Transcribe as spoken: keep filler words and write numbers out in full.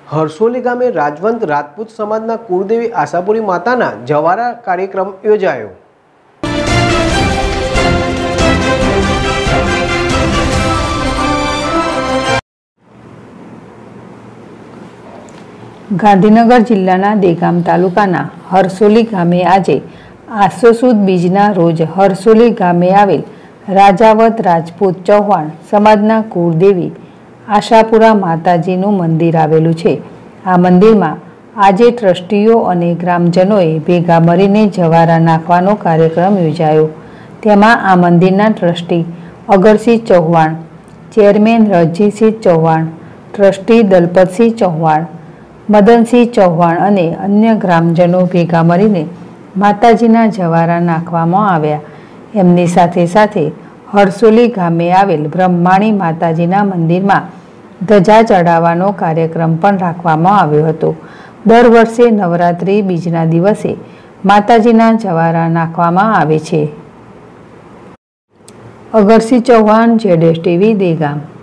હરસોલી ગામે રાજવંત રાજપૂત સમાજના કુળદેવી આશાપુરી માતાના જવારા કાર્યક્રમ યોજાયો। ગાંધીનગર જિલ્લાના દેગામ તાલુકાના હરસોલી ગામે આજે આસો સુદ બીજના રોજ હરસોલી ગામે આવેલ રાજાવત રાજપૂત ચૌહાણ સમાજના કુળદેવી આશાપુરા માતાજીનું મંદિર આવેલું છે। આ મંદિરમાં આજે ટ્રસ્ટીઓ અને ગ્રામજનોએ ભેગા મળીને જવારા નાખવાનો કાર્યક્રમ યોજાયો। તેમાં આ મંદિરના trustee Agarsinh Chauhan, chairman Rajisinh Chauhan, trustee Dalpatsinh Chauhan, Madansinh Chauhan અને અન્ય ગ્રામજનો ભેગા મળીને માતાજીના જવારા નાખવામાં આવ્યા। એમની સાથે સાથે હરસોલી ગામે આવેલ બ્રહ્માણી માતાજીના મંદિરમાં ધજા ચડાવવાનો કાર્યક્રમ પણ રાખવામાં આવ્યો હતો। દર વર્ષે નવરાત્રિ બીજના દિવસે માતાજીના જવારા નાખવામાં આવે છે। અગરસિંહ ચૌહાણ, જેડેશ ટીવી, દેગામ।